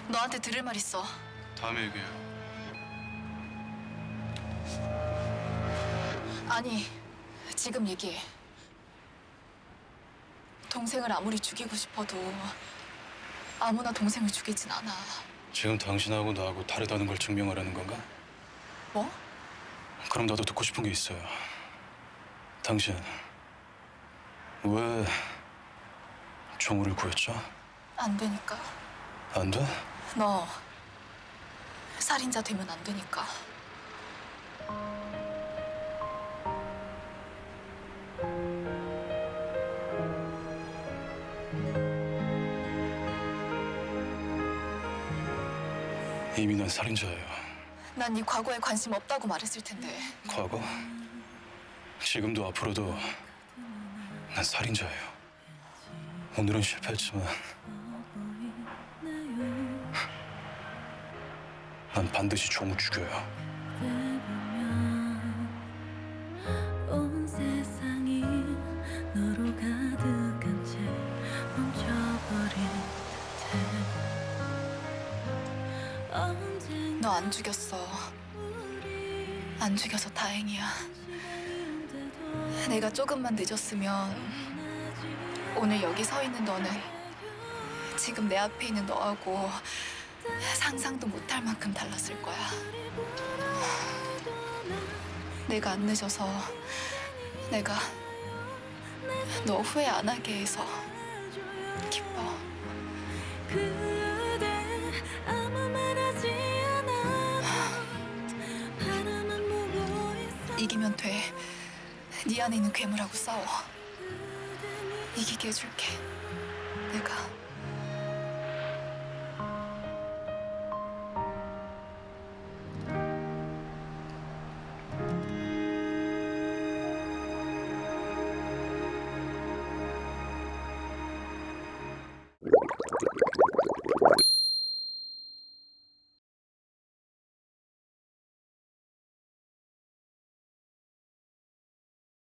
너한테 들을 말 있어. 다음에 얘기해요. 아니, 지금 얘기해. 동생을 아무리 죽이고 싶어도 아무나 동생을 죽이진 않아. 지금 당신하고 나하고 다르다는 걸 증명하라는 건가? 뭐? 그럼 나도 듣고 싶은 게 있어요. 당신 왜 종우를 구했죠? 안 되니까. 안 돼? 너 살인자 되면 안 되니까. 이미 난 살인자예요. 난 네 과거에 관심 없다고 말했을 텐데. 과거? 지금도 앞으로도 난 살인자예요. 오늘은 실패했지만 난 반드시 종우 죽여요. 온 세상이 너로 가득한 채 멈춰버린 듯해. 너 안 죽였어. 안 죽여서 다행이야. 내가 조금만 늦었으면 오늘 여기 서 있는 너는 지금 내 앞에 있는 너하고 상상도 못할 만큼 달랐을 거야. 내가 안 늦어서 내가 너 후회 안 하게 해서 기뻐. 그대 아무 말하지 않아도 바라만 보고 있어. 이기면 돼. 네 안에 있는 괴물하고 싸워. 이기게 해줄게.